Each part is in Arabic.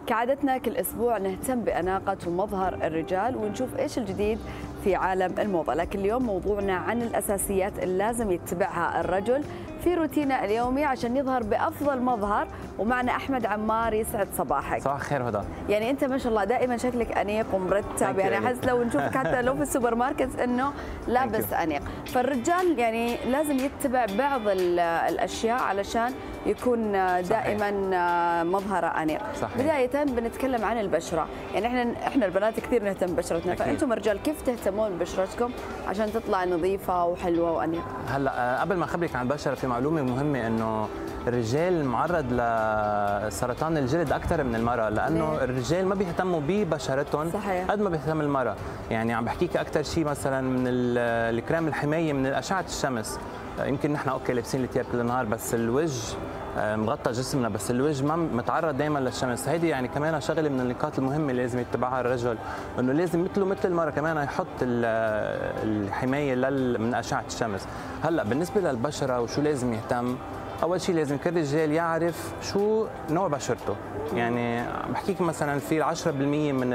كعادتنا كل أسبوع نهتم بأناقة ومظهر الرجال ونشوف إيش الجديد في عالم الموضة، لكن اليوم موضوعنا عن الأساسيات اللي لازم يتبعها الرجل في روتينه اليومي عشان يظهر بأفضل مظهر. ومعنا أحمد عمار، يسعد صباحك. صباح الخير هدى. يعني أنت ما شاء الله دائما شكلك أنيق ومرتب، يعني أحس لو نشوفك حتى لو في السوبر ماركت إنه لابس أنيق. فالرجال يعني لازم يتبع بعض الأشياء علشان يكون دائما مظهره أنيق. صحيح. بداية بنتكلم عن البشرة، يعني احنا البنات كثير نهتم ببشرتنا، فأنتم الرجال كيف تهتمون ببشرتكم عشان تطلع نظيفة وحلوة وأنيقة؟ هلا قبل ما أخبرك عن البشرة في معلومة مهمة، إنه الرجال معرض لسرطان الجلد أكثر من المرأة، لأنه الرجال ما بيهتموا ببشرتهم قد ما بيهتم المرأة. يعني عم بحكيك أكثر شيء مثلا من الكريم الحماية من أشعة الشمس. يمكن نحن اوكي لابسين الثياب كل النهار، بس الوجه مغطى جسمنا، بس الوجه ما متعرض دائما للشمس. هيدي يعني كمان شغله من النقاط المهمه اللي لازم يتبعها الرجل، انه لازم مثله مثل المراه كمان يحط الحمايه من اشعه الشمس. هلا بالنسبه للبشره وشو لازم يهتم، اول شيء لازم كل رجال يعرف شو نوع بشرته. يعني بحكيك مثلا في 10% من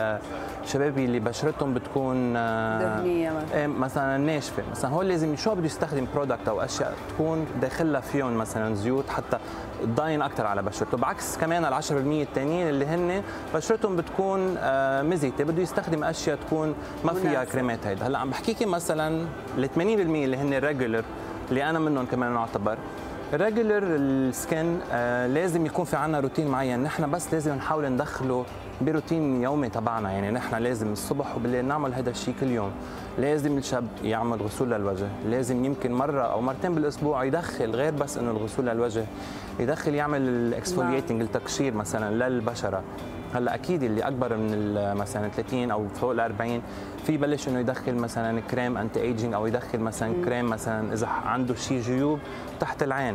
الشباب اللي بشرتهم بتكون دهنيه مثلا ناشفه، مثلا هو لازم شو بده يستخدم برودكت او اشياء تكون داخلها فيهم مثلا زيوت حتى تضاين اكثر على بشرته، بعكس كمان ال 10% الثانيين اللي هن بشرتهم بتكون مزيته بده يستخدم اشياء تكون ما فيها كريمات. هيدا هلا عم بحكيكي مثلا ال 80% اللي هن الريجولر اللي انا منهم كمان نعتبر الريجولر السكن. لازم يكون في عنا روتين معين، نحن بس لازم نحاول ندخله بروتين يومي تبعنا. يعني نحن لازم الصبح وبالليل نعمل هذا الشيء كل يوم. لازم الشاب يعمل غسول للوجه، لازم يمكن مرة أو مرتين بالأسبوع يدخل، غير بس إنه الغسول للوجه، يدخل يعمل الاكسفولييتنج التقشير مثلا للبشرة. هلا اكيد اللي اكبر من مثلا 30 او فوق ال 40 في يبلش انه يدخل مثلا كريم انتي ايجينج، او يدخل مثلا كريم مثلا اذا عنده شيء جيوب تحت العين،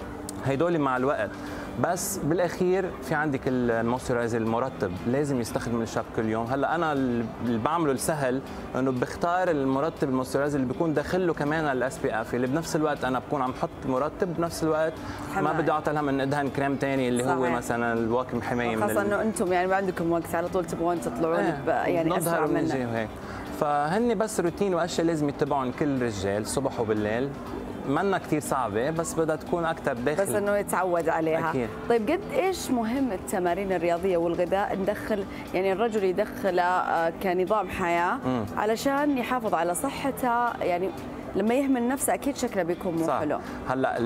هيدول مع الوقت. بس بالاخير في عندك المويسترايزر المرطب لازم يستخدم الشاب كل يوم. هلا انا اللي بعمله السهل انه بختار المرطب المويسترايزر اللي بيكون داخل له كمان الاس بي اف، اللي بنفس الوقت انا بكون عم حط مرطب بنفس الوقت ما بدي اعطي لها من ادهن كريم ثاني اللي هو مثلا الواكم حمايه، خاصه انه انتم يعني ما عندكم وقت على طول تبغون تطلعون يعني اسرع منه وهيك. فهن بس روتين واشياء لازم يتبعون كل رجال الصبح وبالليل، منا كثير صعبة بس بدها تكون أكثر داخل، بس إنه يتعود عليها. أكيد. طيب قد إيش مهم التمارين الرياضية والغذاء ندخل، يعني الرجل يدخله كنظام حياة علشان يحافظ على صحته؟ يعني لما يهمل نفسه أكيد شكله بيكون مو حلو. هلا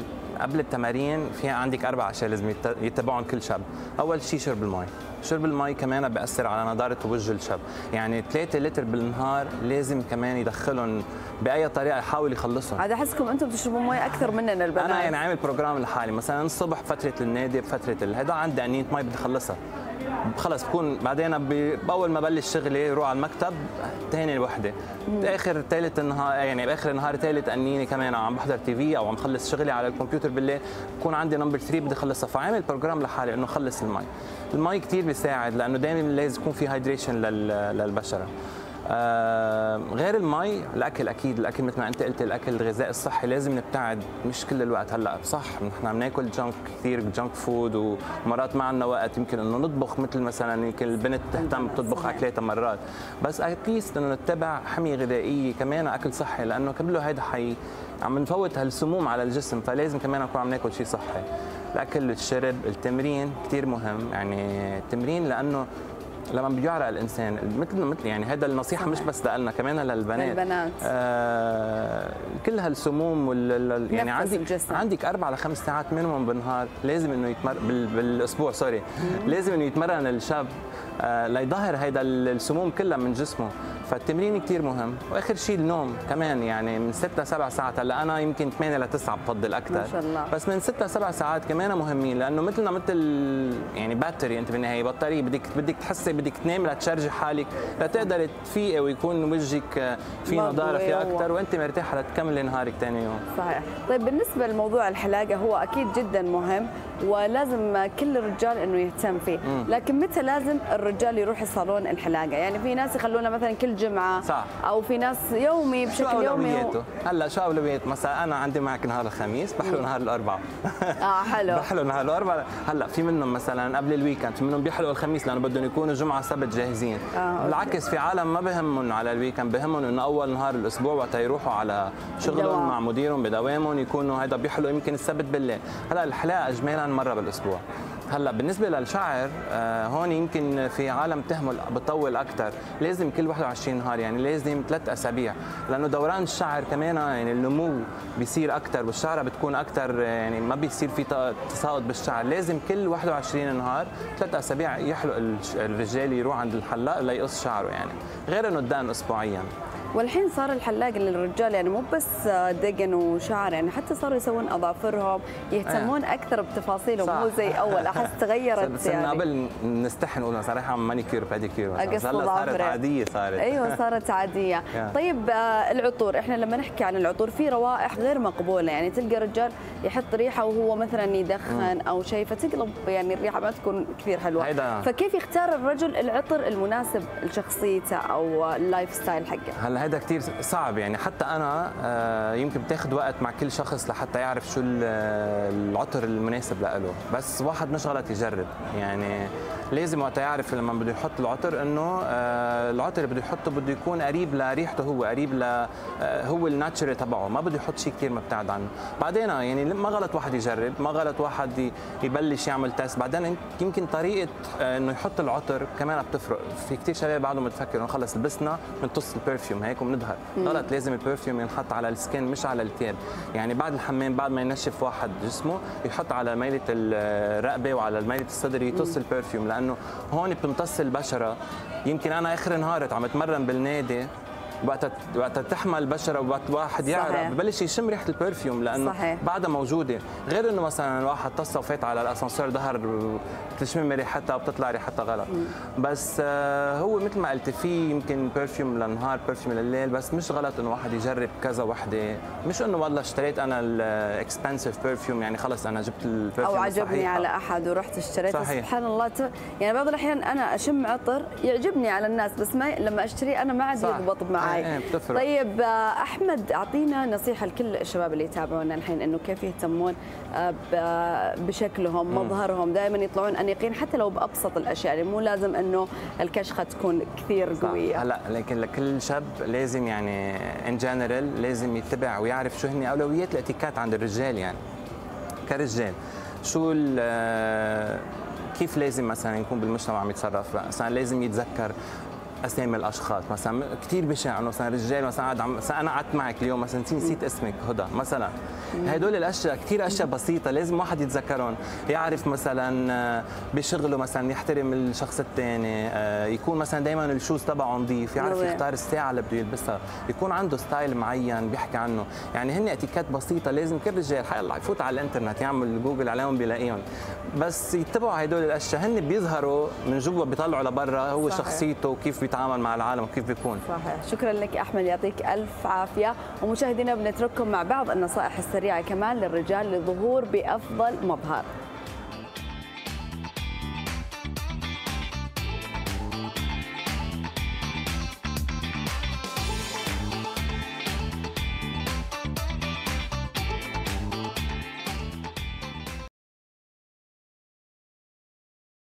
قبل التمارين في عندك 4 أشياء لازم يتبعون كل شاب. أول شيء شرب المي. شرب المي كمان بيأثر على نضارة وجه الشاب، يعني 3 لتر بالنهار لازم كمان يدخلهم بأي طريقة يحاول يخلصهم. عاد أحسكم أنتم تشربوا مي أكثر مننا البنات. أنا يعني عامل بروجرام لحالي، مثلا الصبح فترة النادي بفترة هذا عندي أنية مي بدي أخلصها، خلص بكون بعدين باول ما بلش شغلي روح على المكتب ثاني الوحده، باخر ثالث النهار يعني باخر النهار ثالث انيني كمان عم بحضر تي في او عم خلص شغلي على الكمبيوتر بالليل، بكون عندي نمبر 3 بدي اخلصها. فعامل بروجرام لحالي انه خلص المي. المي كثير بيساعد لانه دائما لازم يكون في هايدريشن للبشره. غير المي الاكل، اكيد الاكل مثل ما انت قلت، الاكل الغذاء الصحي لازم نبتعد مش كل الوقت. هلا صح نحن بناكل جنك كثير، جنك فود، ومرات ما عندنا وقت يمكن انه نطبخ، مثل مثلا يمكن البنت تهتم تطبخ اكلاتها مرات، بس اتليست انه نتبع حميه غذائيه كمان اكل صحي، لانه كله هيدا عم نفوت هالسموم على الجسم، فلازم كمان نكون عم ناكل شيء صحي. الاكل، الشرب، التمرين كثير مهم. يعني التمرين لانه لما بيعرق الانسان مثل يعني هذا النصيحه صحيح. مش بس لنا كمان للبنات. كل هالسموم يعني عندك 4 ل 5 ساعات مينيموم بالنهار لازم انه بالاسبوع لازم انه يتمرن الشاب ليظهر هيدا السموم كلها من جسمه. فالتمرين كثير مهم. واخر شيء النوم كمان، يعني من 6 ل 7 ساعات. هلا انا يمكن 8 ل 9 بفضل اكثر ما شاء الله. بس من 6 ل 7 ساعات كمان مهمين، لانه مثل يعني باتري، انت بالنهايه بطاريه بدك تحسي بدك تنام لتشارجي حالك لتقدر تفيقي ويكون وجهك في نضاره فيه اكثر وانت مرتاحه لتكملي نهارك ثاني يوم. صحيح. طيب بالنسبه لموضوع الحلاقه هو اكيد جدا مهم، ولازم كل الرجال انه يهتم فيه، لكن متى لازم الرجال يروح صالون الحلاقه؟ يعني في ناس يخلونه مثلا كل جمعه صح. او في ناس يومي بشكل يومي. هلا شو اولويات؟ مثلا انا عندي معك نهار الخميس بحلو نهار الاربعاء. حلو. بحلو نهار الاربعاء. هلا في منهم مثلا قبل الويكند، في منهم بيحلوا الخميس لانه بدهم يكونوا جمعه سبت جاهزين. بالعكس في عالم ما بهمهم على الويكند، بهمهم انه اول نهار الاسبوع وقت يروحوا على شغلهم مع مديرهم بدوامهم يكونوا هيدا بيحلوا يمكن السبت بالليل. هلا الحلاقه اجمالا مره بالاسبوع. هلا بالنسبه للشعر هون يمكن في عالم تهمل بتطول اكثر، لازم كل 21 نهار، يعني لازم 3 اسابيع، لانه دوران الشعر كمان يعني النمو بيصير اكثر والشعره بتكون اكثر، يعني ما بيصير في تساقط بالشعر، لازم كل 21 نهار 3 اسابيع يحلق الرجال يروح عند الحلاق ليقص شعره، يعني غير انه الدقن اسبوعيا. والحين صار الحلاق للرجال يعني مو بس دقن وشعر، يعني حتى صاروا يسوون اظافرهم، يهتمون اكثر بتفاصيلهم، مو زي اول. احس تغيرت بس يعني. قبل نستحي نقول صراحه مانيكير باديكير، هلا صارت عاديه صارت. ايوه صارت عاديه. طيب العطور، احنا لما نحكي عن العطور في روائح غير مقبوله، يعني تلقى رجال يحط ريحه وهو مثلا يدخن او شيء فتقلب يعني الريحه ما تكون كثير حلوه. فكيف يختار الرجل العطر المناسب لشخصيته او اللايف ستايل حقه؟ هلا هذا كثير صعب، يعني حتى انا يمكن بتاخذ وقت مع كل شخص لحتى يعرف شو العطر المناسب له، بس واحد مش غلط يجرب، يعني لازم وقت يعرف لما بده يحط العطر انه العطر اللي بده يحطه بده يكون قريب لريحته هو، قريب هو الناتشرال تبعه، ما بده يحط شيء كثير مبتعد عنه. بعدين يعني ما غلط واحد يجرب، ما غلط واحد يبلش يعمل تيست، بعدين يمكن طريقه انه يحط العطر كمان بتفرق. في كثير شباب بعدهم بتفكر انه خلص لبسنا بنطص البرفيوم هيك وبنظهر، غلط، لازم البرفيوم ينحط على السكين مش على الثياب، يعني بعد الحمام بعد ما ينشف واحد جسمه يحط على ميله الرقبه وعلى ميله الصدر يطص البرفيوم، لانه هون بتمتص البشره. يمكن انا اخر نهار عم اتمرن بالنادي وقت تحمل البشره وقت واحد يعرف ببلش يشم ريحه البرفيوم لانه بعدها موجوده، غير انه مثلا الواحد طص وفات على الاسانسير ظهر بتشم ريحتها وبتطلع ريحتها غلط. بس هو مثل ما قلت في يمكن برفيوم للنهار برفيوم لليل، بس مش غلط انه واحد يجرب كذا وحده، مش انه والله اشتريت انا الاكسبنسيف برفيوم يعني خلص انا جبت البرفيوم او عجبني على احد ورحت اشتريته. سبحان الله يعني بعض الاحيان انا اشم عطر يعجبني على الناس بس ما لما اشتريه انا ما عاد يضبط معي. طيب احمد اعطينا نصيحه لكل الشباب اللي يتابعونا الحين انه كيف يهتمون بشكلهم مظهرهم، دائما يطلعون انيقين حتى لو بابسط الاشياء، يعني مو لازم انه الكشخه تكون كثير قويه. هلا لكن لكل شاب لازم يعني ان جنرال لازم يتبع ويعرف شو هن اولويات الاتيكات عند الرجال، يعني كرجال شو كيف لازم مثلا يكون بالمجتمع عم يتصرف، مثلا لازم يتذكر اسامي الاشخاص، مثلا كثير بشع انه مثلا رجال مثلا انا قعدت معك اليوم مثلا نسيت اسمك هدى مثلا، هدول الاشياء كثير اشياء بسيطه لازم واحد يتذكرهم، يعرف مثلا بشغله مثلا يحترم الشخص الثاني، يكون مثلا دائما الشوز تبعه نظيف، يعرف يختار الساعه اللي بده يلبسها، يكون عنده ستايل معين بيحكي عنه، يعني هن اتيكات بسيطه لازم كل رجال حيلا يفوت على الانترنت يعمل جوجل عليهم بيلاقيهم، بس يتبعوا هدول الاشياء هن بيظهروا من جوا بيطلعوا لبرا هو صحيح. شخصيته وكيف بيتعامل مع العالم وكيف بيكون. صحيح. شكرا لك احمد، يعطيك الف عافيه، ومشاهدينا بنترككم مع بعض النصائح السريعه كمان للرجال للظهور بافضل مظهر.